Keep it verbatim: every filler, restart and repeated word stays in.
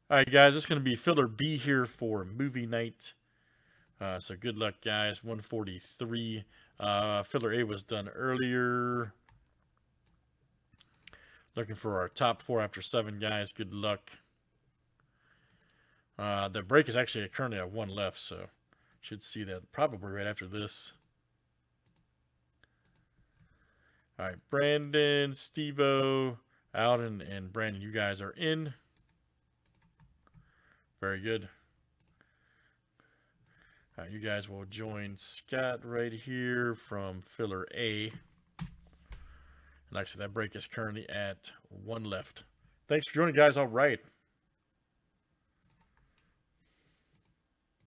All right, guys, it's going to be filler B here for movie night. Uh, so good luck, guys. one forty-three. Uh, filler A was done earlier. Looking for our top four after seven, guys. Good luck. Uh, the break is actually currently at one left, so should see that probably right after this. All right, Brandon, Steve-O, Alden, and Brandon, you guys are in. Very good. All right, you guys will join Scott right here from filler A. And like I said, that break is currently at one left. Thanks for joining, guys. All right.